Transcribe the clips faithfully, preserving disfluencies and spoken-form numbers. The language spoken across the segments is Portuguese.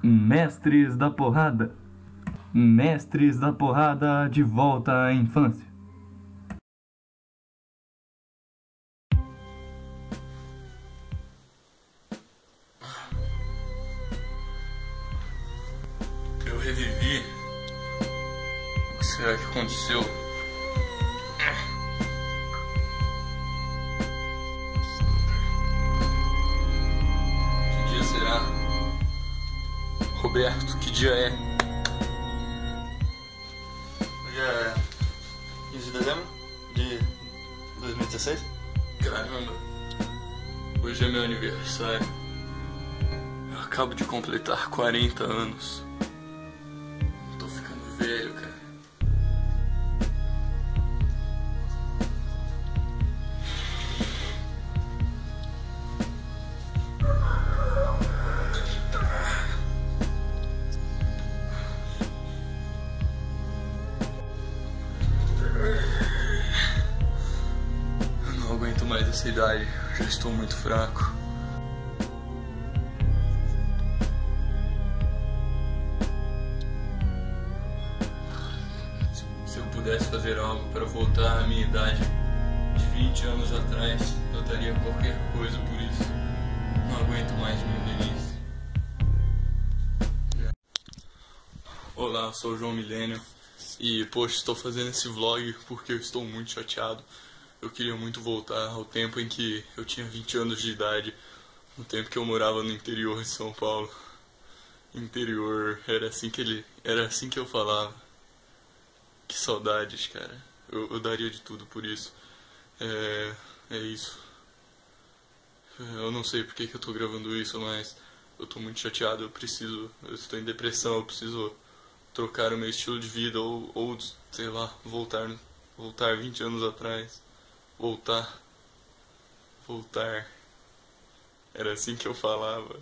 Mestres da porrada. Mestres da porrada de volta à infância. Eu revivi. O que será que aconteceu? Que dia será? Roberto, que dia é? Hoje é quinze de dezembro de dois mil e dezesseis. Caramba, hoje é meu aniversário. Eu acabo de completar quarenta anos. Tô ficando velho, cara. Eu não aguento mais essa idade, já estou muito fraco. Se eu pudesse fazer algo para voltar à minha idade de vinte anos atrás, eu daria qualquer coisa por isso. Não aguento mais minha velhice. Olá, eu sou o João Milênio e, poxa, estou fazendo esse vlog porque eu estou muito chateado. Eu queria muito voltar ao tempo em que eu tinha vinte anos de idade, no tempo que eu morava no interior de São Paulo. Interior, era assim que ele, era assim que eu falava. Que saudades, cara. Eu, eu daria de tudo por isso. É, é isso. Eu não sei porque que eu tô gravando isso, mas eu tô muito chateado. Eu preciso, eu estou em depressão. Eu preciso trocar o meu estilo de vida ou, ou sei lá, voltar, voltar vinte anos atrás. Voltar. Voltar. Era assim que eu falava.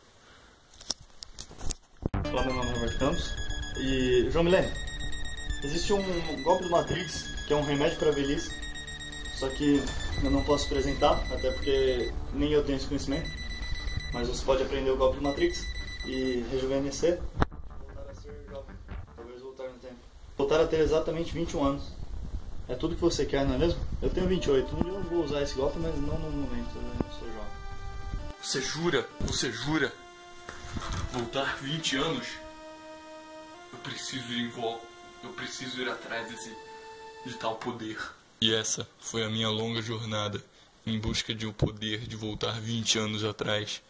Olá, meu nome é Roberto Campos. E, João Milênio, existe um golpe do Matrix, que é um remédio para a velhice, só que eu não posso apresentar, até porque nem eu tenho esse conhecimento, mas você pode aprender o golpe do Matrix e rejuvenescer, voltar a ser jovem, talvez voltar no tempo. Voltar a ter exatamente vinte e um anos. É tudo que você quer, não é mesmo? Eu tenho vinte e oito, eu vou usar esse golpe, mas não no momento, eu não sou jovem. Você jura? Você jura? Voltar vinte anos? Eu preciso ir em volta. Eu preciso ir atrás desse, de tal poder. E essa foi a minha longa jornada em busca de o poder de voltar vinte anos atrás.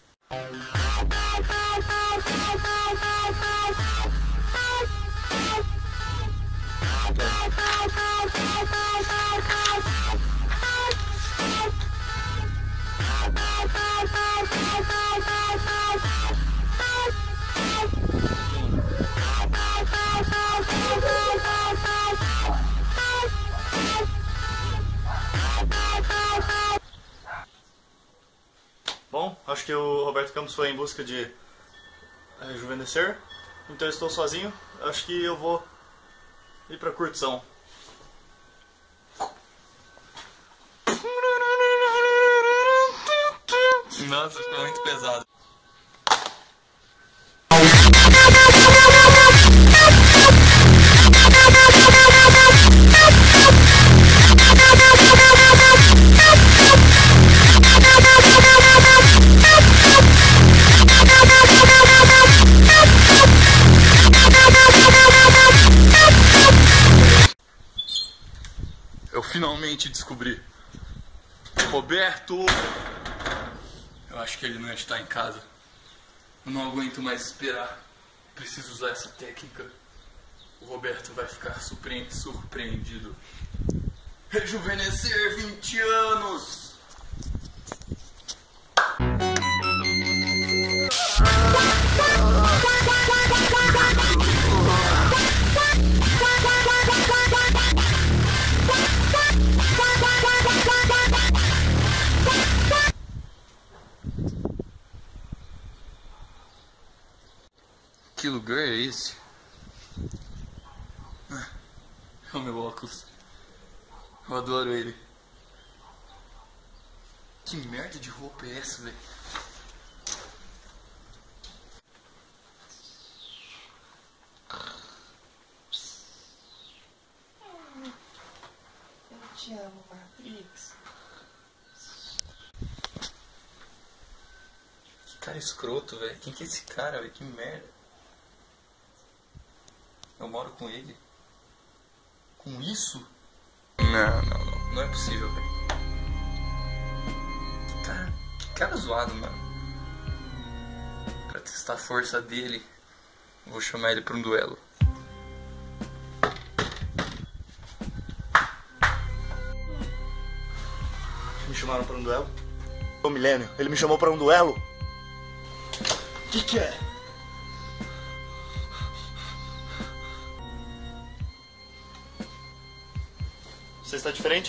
Bom, acho que o Roberto Campos foi em busca de rejuvenescer, então eu estou sozinho, acho que eu vou ir pra curtição. Nossa, ficou muito pesado. Eu finalmente descobri. Roberto! Eu acho que ele não está em casa. Eu não aguento mais esperar. Preciso usar essa técnica. O Roberto vai ficar surpre- surpreendido. Rejuvenescer vinte anos! Que lugar é esse? É o meu óculos. Eu adoro ele. Que merda de roupa é essa, velho? te amo, Matrix. Que cara escroto, velho. Quem que é esse cara, velho? Que merda. Eu moro com ele. Com isso? Não, não, não. Não é possível, velho. Que cara, que cara zoado, mano. Pra testar a força dele, vou chamar ele pra um duelo. Me chamaram pra um duelo? Ô Milênio, ele me chamou pra um duelo? O que que é? Você está diferente?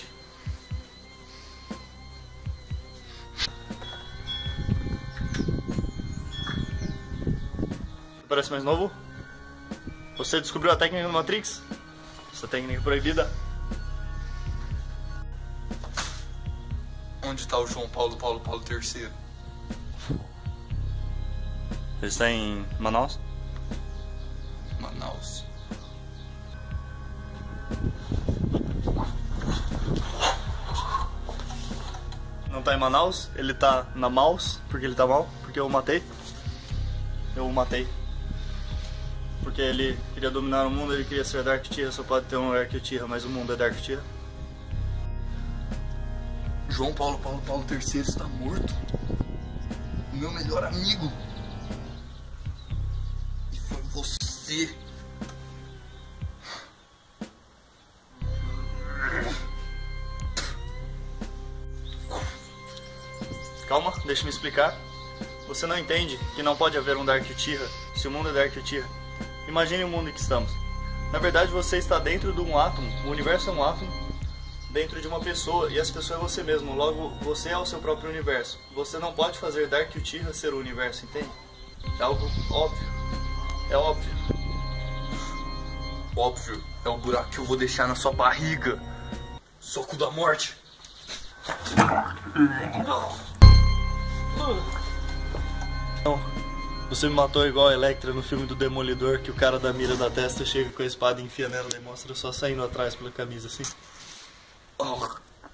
Você parece mais novo? Você descobriu a técnica do Matrix? Essa técnica proibida? Onde está o João Paulo Paulo Paulo terceiro? Ele está em Manaus? Manaus. Não tá em Manaus, ele tá na Maus, porque ele tá mal, porque eu o matei. Eu o matei. Porque ele queria dominar o mundo, ele queria ser Dark Tira, só pode ter um Dark Tira, mas o mundo é Dark Tira. João Paulo Paulo Paulo terceiro está morto. O meu melhor amigo. E foi você. Calma, deixa eu me explicar. Você não entende que não pode haver um Dark Tira se o mundo é Dark Tira. Imagine o mundo em que estamos. Na verdade, você está dentro de um átomo. O universo é um átomo dentro de uma pessoa, e essa pessoa é você mesmo. Logo, você é o seu próprio universo. Você não pode fazer Dark Tira ser o universo, entende? É algo óbvio. É óbvio. Óbvio, é o buraco que eu vou deixar na sua barriga. Soco da morte. Não, você me matou igual a Electra no filme do Demolidor, que o cara da mira da testa chega com a espada e enfia nela e mostra só saindo atrás pela camisa assim. Oh.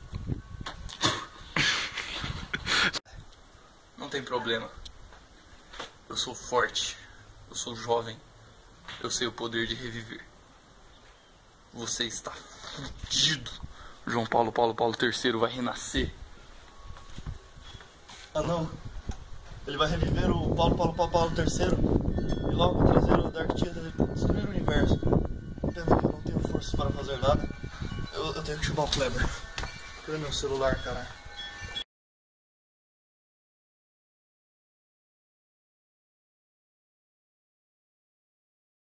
Não tem problema. Eu sou forte. Eu sou jovem. Eu sei o poder de reviver. Você está fudido. João Paulo Paulo Paulo terceiro vai renascer. Ah não. Ele vai reviver o Paulo Paulo Paulo Paulo terceiro e logo trazer o Dark Tira e destruir o universo. Pena que eu não tenho força para fazer nada. Eu, eu tenho que chamar o Kleber. Cadê meu celular, cara?